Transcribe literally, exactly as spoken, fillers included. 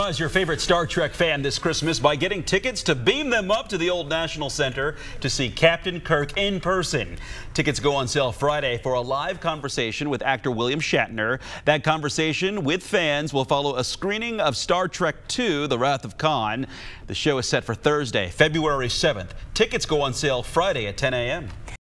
Surprise your favorite Star Trek fan this Christmas by getting tickets to beam them up to the old National Center to see Captain Kirk in person. Tickets go on sale Friday for a live conversation with actor William Shatner. That conversation with fans will follow a screening of Star Trek two, The Wrath of Khan. The show is set for Thursday, February seventh. Tickets go on sale Friday at ten A M